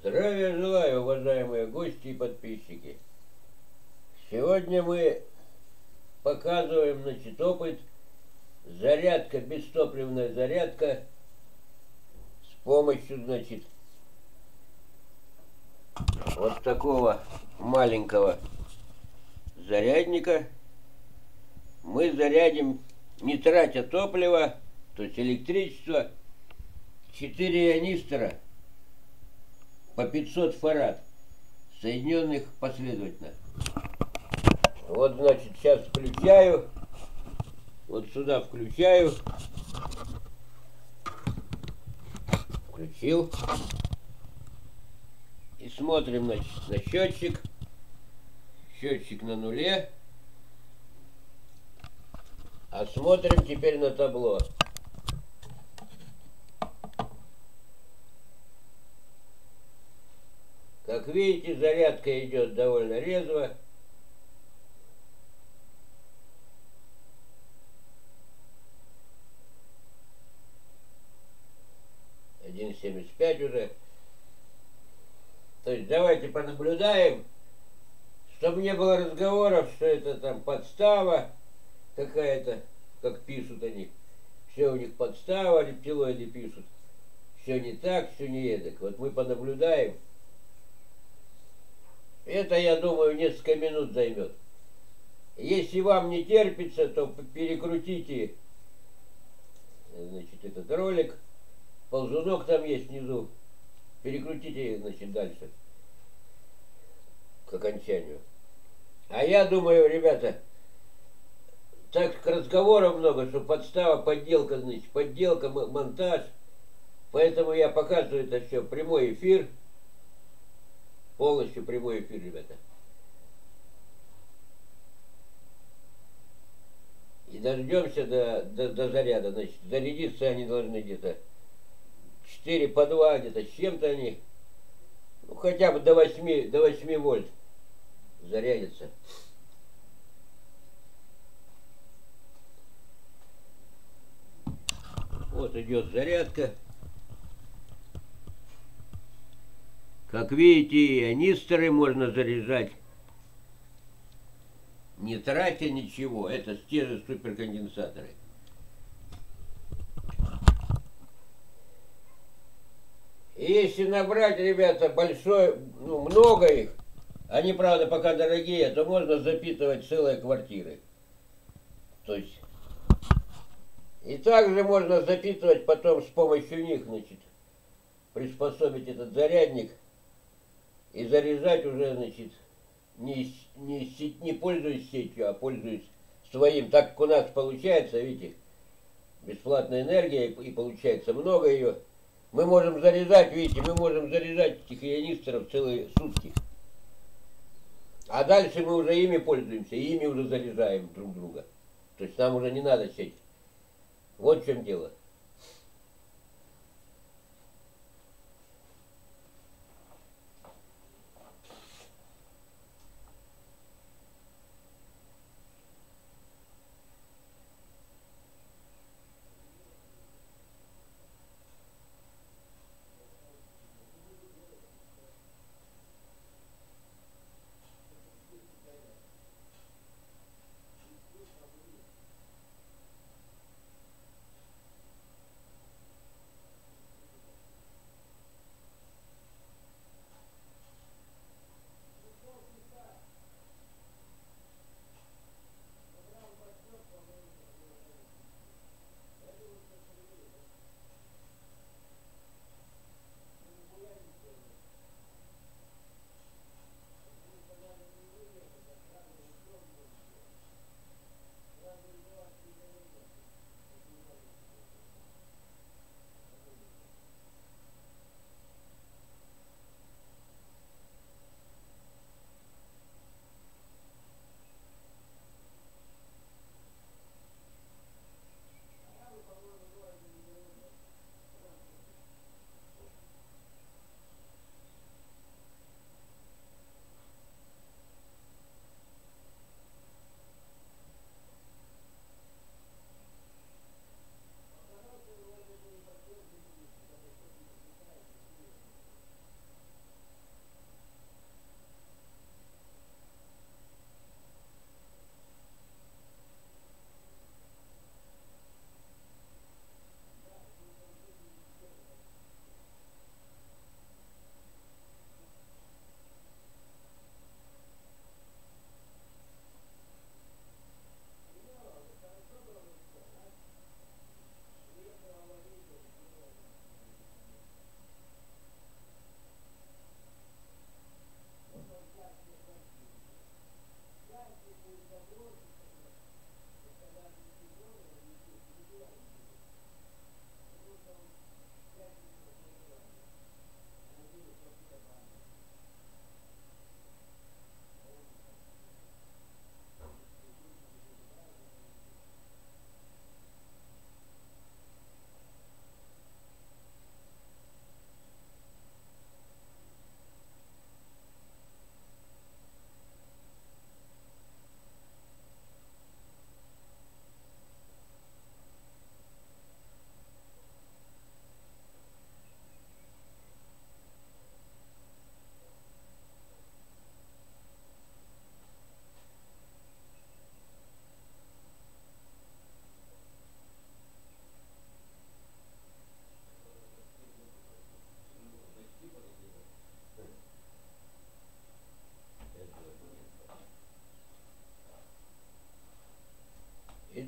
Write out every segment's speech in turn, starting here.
Здравия желаю, уважаемые гости и подписчики. Сегодня мы показываем, опыт зарядка, бестопливная зарядка с помощью, вот такого маленького зарядника. Мы зарядим, не тратя топлива, то есть электричество, 4 ионистора по 500 фарад, соединенных последовательно. Вот, сейчас включаю. Вот сюда включаю. Включил. И смотрим, на счетчик. Счетчик на нуле. А смотрим теперь на табло. Как видите, зарядка идет довольно резво. Один 75 уже. То есть давайте понаблюдаем, чтобы не было разговоров, что это там подстава какая-то, как пишут они. Все у них подстава, рептилоиды пишут. Все не так, все не эдак. Вот мы понаблюдаем. Это, я думаю, несколько минут займет. Если вам не терпится, то перекрутите, этот ролик. Ползунок там есть внизу. Перекрутите, дальше. К окончанию. А я думаю, ребята, так как разговоров много, что подстава, подделка, подделка, монтаж. Поэтому я показываю это все. Прямой эфир. Полностью прямой эфир, ребята. И дождемся до заряда. Зарядиться они должны где-то 4 по 2, где-то с чем-то они. Ну, хотя бы до 8 вольт зарядятся. Вот идет зарядка. Как видите, ионисторы можно заряжать, не тратя ничего. Это те же суперконденсаторы. И если набрать, ребята, много их, они, правда, пока дорогие, то можно запитывать целые квартиры. То есть, и также можно запитывать потом с помощью них, приспособить этот зарядник и заряжать уже, не пользуясь сетью, а пользуясь своим. Так как у нас получается, видите, бесплатная энергия, и получается много ее. Мы можем заряжать, видите, мы можем заряжать этих ионисторов целые сутки. А дальше мы уже ими пользуемся, и ими уже заряжаем друг друга. То есть нам уже не надо сеть. Вот в чем дело.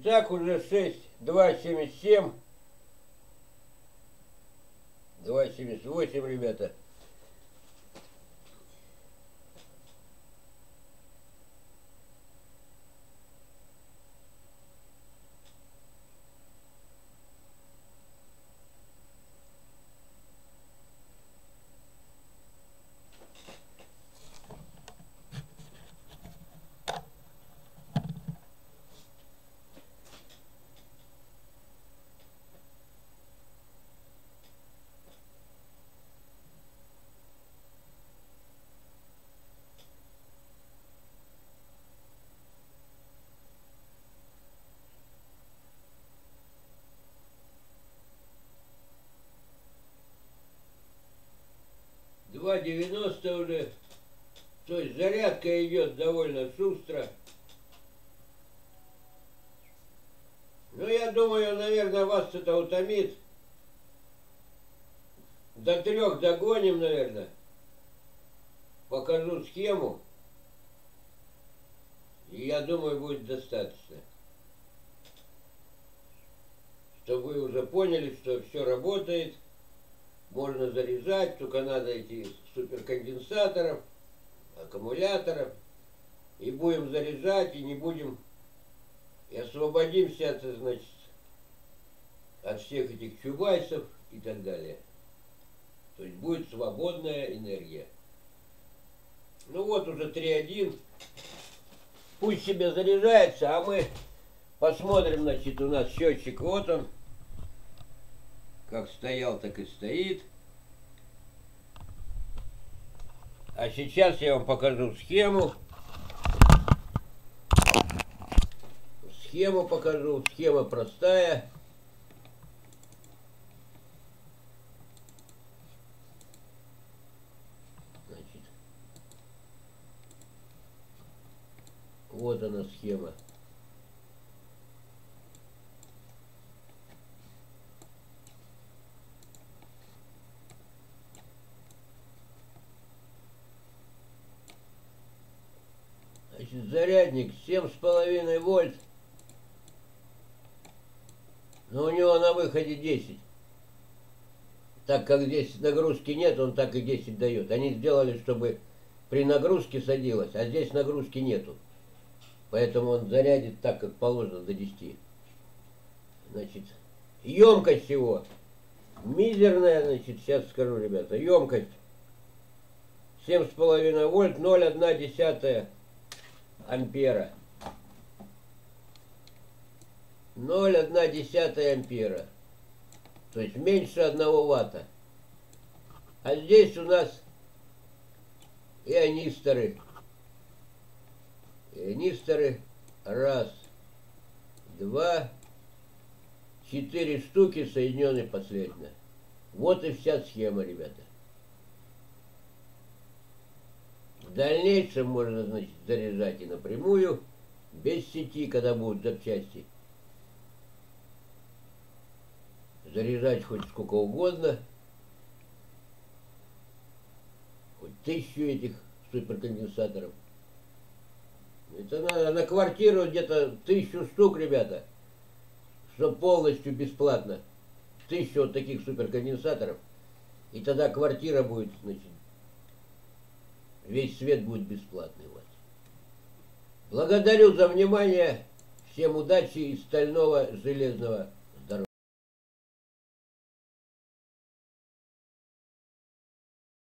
Итак, уже 6,277. 2,78, ребята. Два 90 уже. То есть зарядка идет довольно шустро. Ну, я думаю, наверное, вас это утомит. До 3 догоним, наверное. Покажу схему. И я думаю, будет достаточно. Чтобы вы уже поняли, что все работает. Можно заряжать, только надо этих суперконденсаторов, аккумуляторов. И будем заряжать, и не будем... И освободимся от, значит, от всех этих чубайсов и так далее. То есть будет свободная энергия. Ну вот уже 3,1. Пусть себе заряжается, а мы посмотрим, значит, у нас счетчик, вот он. Как стоял, так и стоит. А сейчас я вам покажу схему. Схему покажу. Схема простая. Значит, вот она схема. Значит, зарядник 7,5 вольт. Но у него на выходе 10. Так как здесь нагрузки нет, он так и 10 дает. Они сделали, чтобы при нагрузке садилось, а здесь нагрузки нету. Поэтому он зарядит так, как положено, до 10. Значит, емкость его мизерная, значит, сейчас скажу, ребята. Емкость 7,5 вольт, 0,1 ампера. 0,1 ампера. То есть меньше 1 ватта. А здесь у нас ионисторы. Ионисторы. Раз, два, 4 штуки, соединенные последовательно. Вот и вся схема, ребята. В дальнейшем можно, значит, заряжать и напрямую, без сети, когда будут запчасти. Заряжать хоть сколько угодно. Хоть 1000 этих суперконденсаторов. Это надо на квартиру где-то 1000 штук, ребята. Чтобы полностью бесплатно. 1000 вот таких суперконденсаторов. И тогда квартира будет, значит, весь свет будет бесплатный у вас. Благодарю за внимание. Всем удачи из стального железного